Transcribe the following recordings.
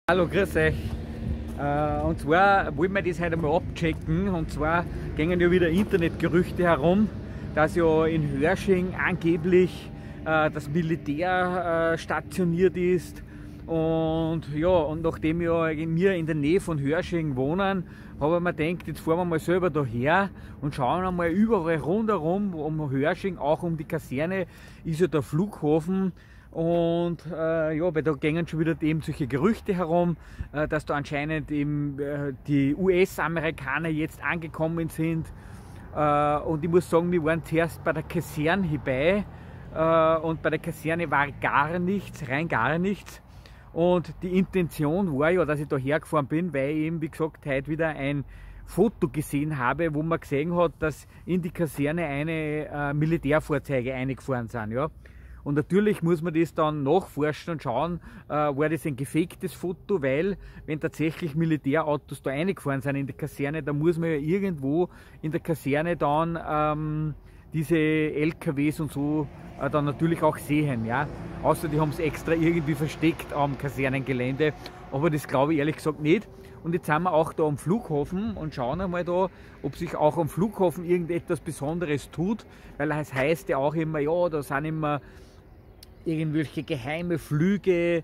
Hallo, grüß euch. Und zwar wollen wir das heute mal abchecken. Und zwar gehen ja wieder Internetgerüchte herum, dass ja in Hörsching angeblich das Militär stationiert ist. Und ja, und nachdem wir in der Nähe von Hörsching wohnen, habe ich mir gedacht, jetzt fahren wir mal selber daher und schauen einmal überall rundherum um Hörsching, auch um die Kaserne, ist ja der Flughafen. Und ja, weil da gehen schon wieder eben solche Gerüchte herum, dass da anscheinend eben die US-Amerikaner jetzt angekommen sind. Und ich muss sagen, wir waren zuerst bei der Kaserne hierbei und bei der Kaserne war gar nichts, rein gar nichts. Und die Intention war ja, dass ich da hergefahren bin, weil ich eben, wie gesagt, heute wieder ein Foto gesehen habe, wo man gesehen hat, dass in die Kaserne eine Militärfahrzeuge eingefahren sind. Ja. Und natürlich muss man das dann nachforschen und schauen, war das ein gefaktes Foto, weil wenn tatsächlich Militärautos da eingefahren sind in die Kaserne, dann muss man ja irgendwo in der Kaserne dann diese LKWs und so dann natürlich auch sehen. Ja? Außer die haben es extra irgendwie versteckt am Kasernengelände, aber das glaube ich ehrlich gesagt nicht. Und jetzt sind wir auch da am Flughafen und schauen einmal da, ob sich auch am Flughafen irgendetwas Besonderes tut, weil es heißt ja auch immer, ja, da sind immer irgendwelche geheime Flüge,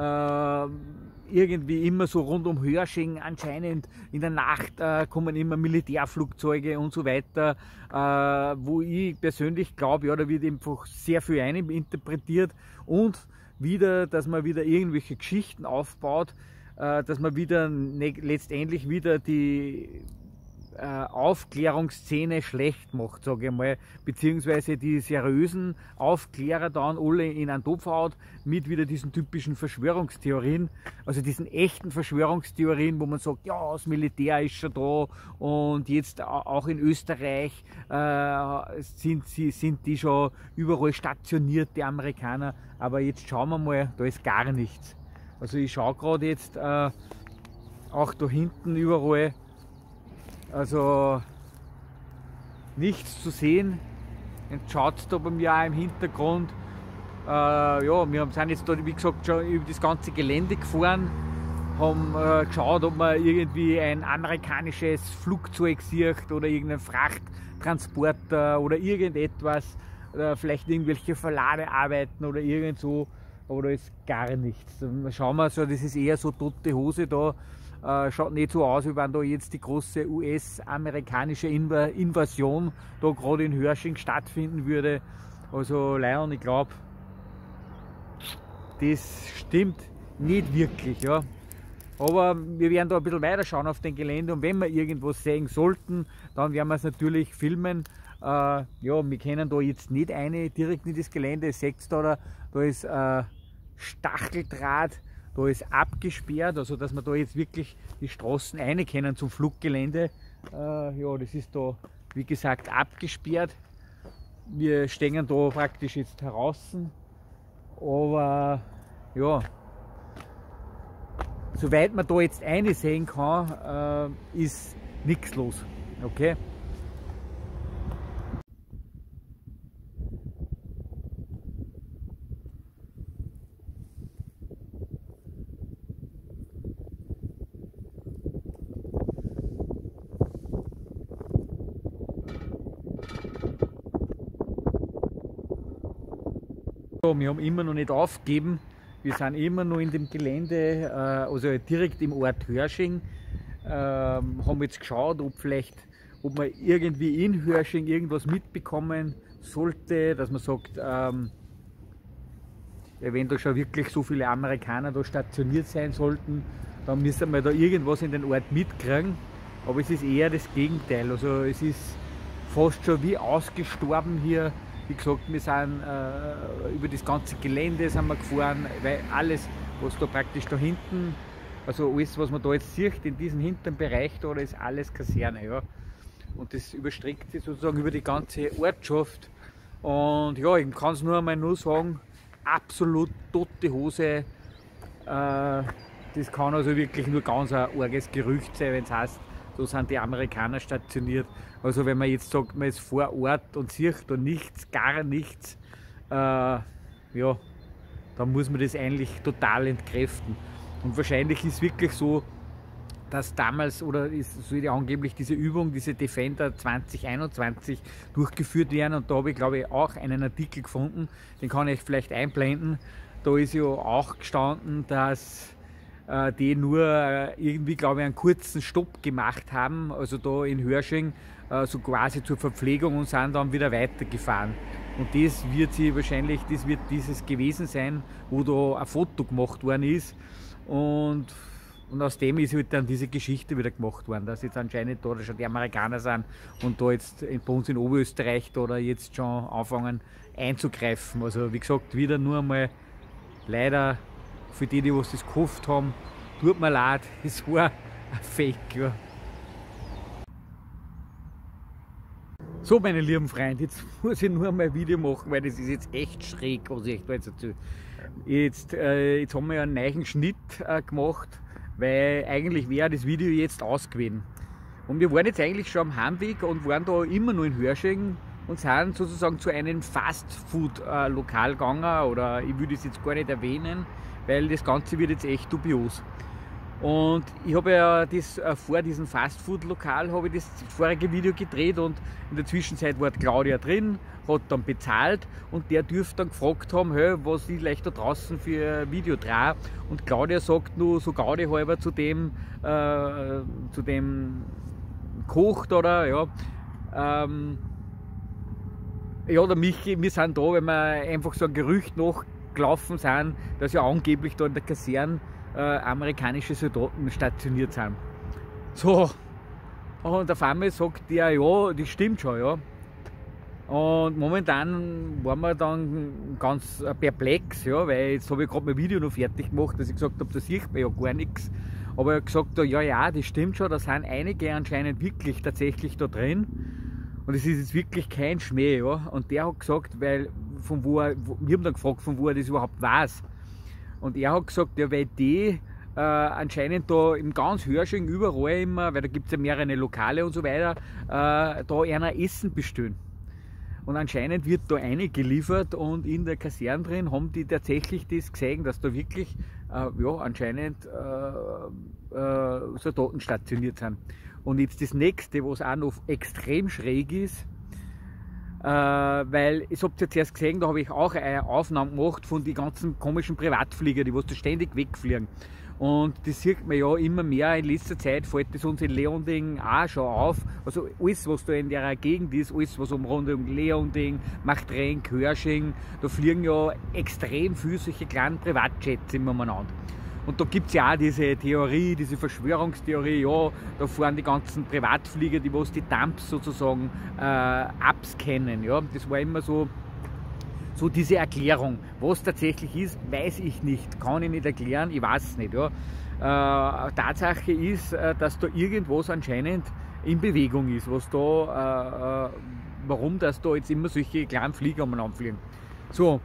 irgendwie immer so rund um Hörsching anscheinend in der Nacht kommen immer Militärflugzeuge und so weiter, wo ich persönlich glaube, ja, da wird einfach sehr viel interpretiert und wieder, dass man wieder irgendwelche Geschichten aufbaut, dass man wieder letztendlich wieder die Aufklärungsszene schlecht macht, sage ich mal, beziehungsweise die seriösen Aufklärer dann alle in einen Topf haut mit wieder diesen typischen Verschwörungstheorien, also diesen echten Verschwörungstheorien, wo man sagt, ja, das Militär ist schon da und jetzt auch in Österreich sind die schon überall stationiert, die Amerikaner, aber jetzt schauen wir mal, da ist gar nichts. Also ich schaue gerade jetzt auch da hinten überall, also nichts zu sehen. Jetzt schaut es da bei mir auch im Hintergrund. Ja, wir sind jetzt da, wie gesagt, schon über das ganze Gelände gefahren, haben geschaut, ob man irgendwie ein amerikanisches Flugzeug sieht oder irgendeinen Frachttransporter oder irgendetwas, oder vielleicht irgendwelche Verladearbeiten oder irgend so, aber da ist gar nichts. Dann schauen wir so, das ist eher so tote Hose da. Schaut nicht so aus, wie wenn da jetzt die große US-amerikanische Invasion da gerade in Hörsching stattfinden würde. Also Leon, ich glaube, das stimmt nicht wirklich. Ja. Aber wir werden da ein bisschen weiter schauen auf den Gelände und wenn wir irgendwas sehen sollten, dann werden wir es natürlich filmen. Ja, wir können da jetzt nicht direkt in das Gelände, seht ihr da ist Stacheldraht. Da ist abgesperrt, also dass wir da jetzt wirklich die Straßen rein können zum Fluggelände. Ja, das ist da, wie gesagt, abgesperrt. Wir stehen da praktisch jetzt draußen. Aber ja, soweit man da jetzt einsehen kann, ist nichts los. Okay? Wir haben immer noch nicht aufgegeben, wir sind immer noch in dem Gelände, also direkt im Ort Hörsching. Haben jetzt geschaut, ob man irgendwie in Hörsching irgendwas mitbekommen sollte, dass man sagt, wenn da schon wirklich so viele Amerikaner da stationiert sein sollten, dann müssen wir da irgendwas in den Ort mitkriegen. Aber es ist eher das Gegenteil, also es ist fast schon wie ausgestorben hier. Wie gesagt, wir sind über das ganze Gelände sind wir gefahren, weil alles, was da praktisch da hinten, also alles, was man da jetzt sieht, in diesem hinteren Bereich da, ist alles Kaserne. Ja. Und das überstreckt sich sozusagen über die ganze Ortschaft. Und ja, ich kann es nur einmal sagen, absolut tote Hose. Das kann also wirklich nur ganz ein arges Gerücht sein, wenn es heißt, da sind die Amerikaner stationiert. Also wenn man jetzt sagt, man ist vor Ort und sieht da nichts, gar nichts, ja, dann muss man das eigentlich total entkräften. Und wahrscheinlich ist wirklich so, dass damals, oder soll ja angeblich diese Übung, diese Defender 2021 durchgeführt werden. Und da habe ich, glaube ich, auch einen Artikel gefunden, den kann ich vielleicht einblenden. Da ist ja auch gestanden, dass die nur irgendwie, glaube ich, einen kurzen Stopp gemacht haben, also da in Hörsching, so quasi zur Verpflegung, und sind dann wieder weitergefahren. Und das wird sie wahrscheinlich, das wird dieses gewesen sein, wo da ein Foto gemacht worden ist. Und aus dem ist halt dann diese Geschichte wieder gemacht worden, dass jetzt anscheinend da schon die Amerikaner sind und da jetzt bei uns in Oberösterreich da jetzt schon anfangen einzugreifen. Also wie gesagt, wieder nur einmal leider für die, die was das gehofft haben, tut mir leid, es war ein Fake. Ja. So, meine lieben Freunde, jetzt muss ich nur mal ein Video machen, weil das ist jetzt echt schräg, was ich euch da jetzt erzähle. Jetzt haben wir ja einen neuen Schnitt gemacht, weil eigentlich wäre das Video jetzt ausgewählt. Und wir waren jetzt eigentlich schon am Heimweg und waren da immer nur in Hörsching und sind sozusagen zu einem Fast-Food-Lokal gegangen, oder ich würde es jetzt gar nicht erwähnen, weil das Ganze wird jetzt echt dubios. Und ich habe ja das, vor diesem Fast-Food-Lokal habe ich das vorige Video gedreht, und in der Zwischenzeit war Claudia drin, hat dann bezahlt, und der dürfte dann gefragt haben, hey, was ich leicht da draußen für ein Video drehe. Und Claudia sagt nur so Gaudi halber zu dem Koch oder ja, ja, der Michi, wir sind da, weil wir einfach so ein Gerücht nachgelaufen sind, dass ja angeblich da in der Kaserne amerikanische Soldaten stationiert sind. So, und auf einmal sagt der, ja, das stimmt schon, ja. Und momentan waren wir dann ganz perplex, ja, weil jetzt habe ich gerade mein Video noch fertig gemacht, dass ich gesagt habe, da sieht man ja gar nichts. Aber er hat gesagt, ja, das stimmt schon, da sind einige anscheinend wirklich tatsächlich da drin. Und es ist jetzt wirklich kein Schmäh, ja. Und der hat gesagt, weil, wir haben dann gefragt, von wo er das überhaupt weiß. Und er hat gesagt, ja, weil die anscheinend da im ganz Hörsching überall immer, weil da gibt es ja mehrere Lokale und so weiter, da einer Essen bestellen. Und anscheinend wird da eine geliefert, und in der Kaserne drin haben die tatsächlich das gesehen, dass da wirklich ja, anscheinend Soldaten stationiert sind. Und jetzt das nächste, was auch noch extrem schräg ist, weil, ich habt ja zuerst gesehen, da habe ich auch eine Aufnahme gemacht von den ganzen komischen Privatflieger, die was da ständig wegfliegen. Und das sieht man ja immer mehr, in letzter Zeit fällt das uns in Leonding auch schon auf. Also alles, was da in der Gegend ist, alles, was rund um Leonding, Machtrenk, Hörsching, da fliegen ja extrem viele solche kleinen Privatjets immer umeinander. Und da gibt es ja auch diese Theorie, diese Verschwörungstheorie, ja, da fahren die ganzen Privatflieger, die was die Dumps sozusagen abscannen. Ja. Das war immer so diese Erklärung. Was tatsächlich ist, weiß ich nicht, kann ich nicht erklären, ich weiß es nicht. Ja. Tatsache ist, dass da irgendwas anscheinend in Bewegung ist, was da, warum das da jetzt immer solche kleinen Flieger umeinander fliegen. So,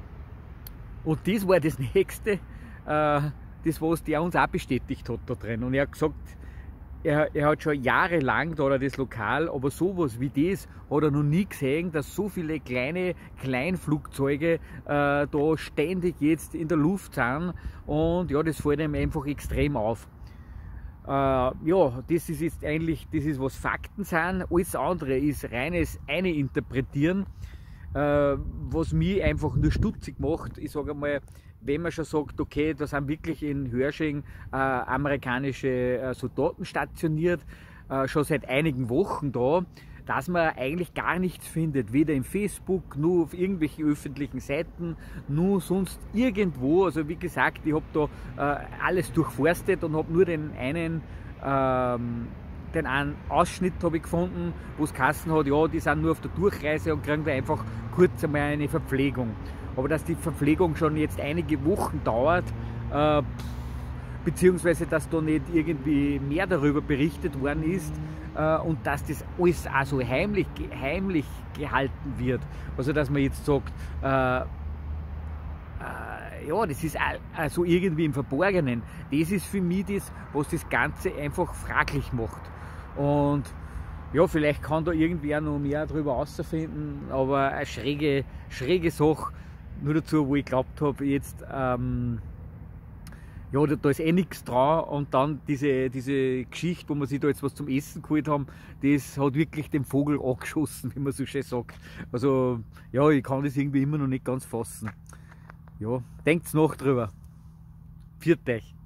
und das war das Nächste, das, was der uns auch bestätigt hat da drin. Und er hat gesagt, er hat schon jahrelang da das Lokal, aber sowas wie das hat er noch nie gesehen, dass so viele Kleinflugzeuge da ständig jetzt in der Luft sind. Und ja, das fällt ihm einfach extrem auf. Ja, das ist jetzt eigentlich, das ist, was Fakten sind. Alles andere ist reines Interpretieren, was mich einfach nur stutzig macht. Ich sage einmal, wenn man schon sagt, okay, da sind wirklich in Hörsching amerikanische Soldaten stationiert, schon seit einigen Wochen da, dass man eigentlich gar nichts findet, weder im Facebook, nur auf irgendwelchen öffentlichen Seiten, nur sonst irgendwo. Also wie gesagt, ich habe da alles durchforstet und habe nur den einen Ausschnitt habe ich gefunden, wo es geheißen hat, ja, die sind nur auf der Durchreise und kriegen da einfach kurz einmal eine Verpflegung. Aber dass die Verpflegung schon jetzt einige Wochen dauert, beziehungsweise dass da nicht irgendwie mehr darüber berichtet worden ist und dass das alles auch so heimlich gehalten wird. Also dass man jetzt sagt, ja, das ist also irgendwie im Verborgenen. Das ist für mich das, was das Ganze einfach fraglich macht. Und ja, vielleicht kann da irgendwer noch mehr darüber herausfinden, aber eine schräge Sache. Nur dazu, wo ich glaubt habe, jetzt, ja, ja, da ist eh nichts dran und dann diese Geschichte, wo wir sich da jetzt was zum Essen geholt haben, das hat wirklich den Vogel angeschossen, wie man so schön sagt. Also ja, ich kann das irgendwie immer noch nicht ganz fassen. Ja, denkt's nach drüber. Pfiat euch.